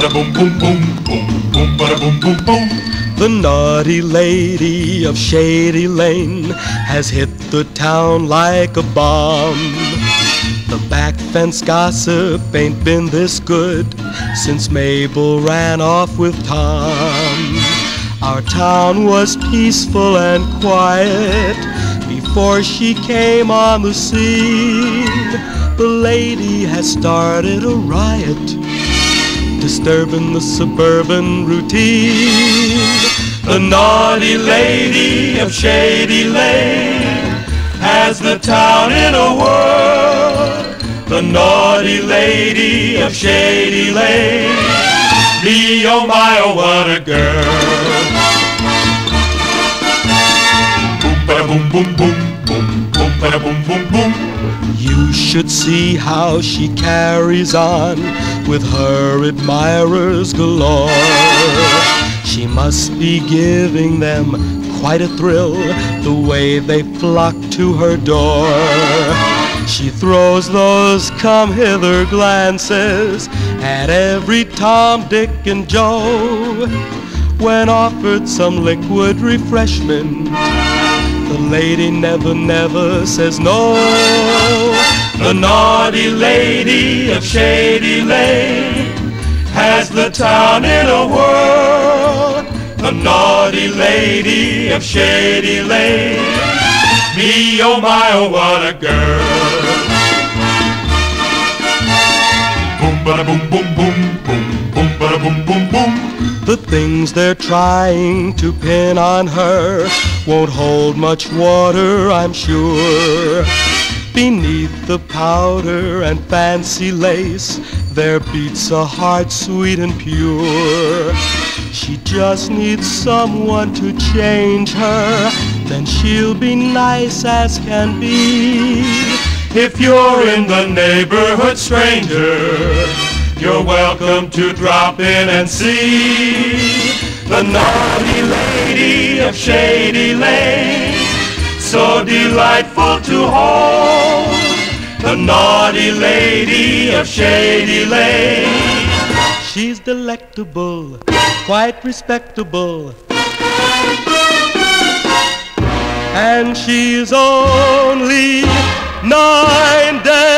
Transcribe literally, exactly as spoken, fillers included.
boom, boom, boom, boom, boom, bada boom, boom, boom. The naughty lady of Shady Lane has hit the town like a bomb. The back fence gossip ain't been this good since Mabel ran off with Tom. Our town was peaceful and quiet before she came on the scene. The lady has started a riot, disturbing the suburban routine. The naughty lady of Shady Lane has the town in a whirl. The naughty lady of Shady Lane, me oh my oh what a girl. Boom bada boom boom boom boom boom bada boom boom boom. You should see how she carries on with her admirers galore. She must be giving them quite a thrill, the way they flock to her door. She throws those come hither glances at every Tom, Dick, and Joe. When offered some liquid refreshment, the lady never, never says no. The naughty lady of Shady Lane has the town in a whirl. The naughty lady of Shady Lane, me oh my oh what a girl. Boom bada boom boom boom boom boom bada boom boom boom. The things they're trying to pin on her won't hold much water, I'm sure. Beneath the powder and fancy lace, there beats a heart sweet and pure. She just needs someone to change her, then she'll be nice as can be. If you're in the neighborhood, stranger, you're welcome to drop in and see the naughty lady of Shady Lane, so delightful to hold. The naughty lady of Shady Lane, she's delectable, quite respectable, and she's only nine days